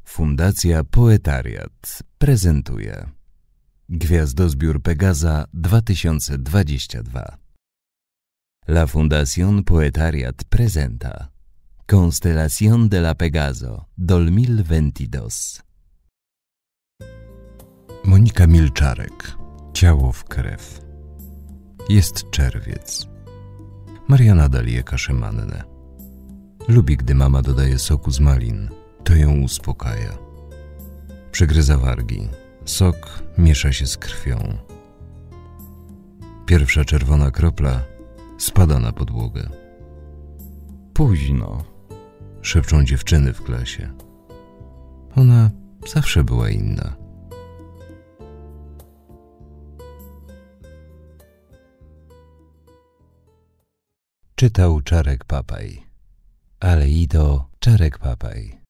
Fundacja Poetariat prezentuje Gwiazdozbiór Pegaza 2022. La Fundación Poetariat presenta Constelación de la Pegaso 2022. Monika Milczarek. Ciało w krew. Jest czerwiec. Maria nadal je kaszę mannę. Lubi, gdy mama dodaje soku z malin. To ją uspokaja. Przegryza wargi. Sok miesza się z krwią. Pierwsza czerwona kropla spada na podłogę. Późno, szepczą dziewczyny w klasie. Ona zawsze była inna. Czytał Czarek Papaj. Ale i to Czarek Papaj.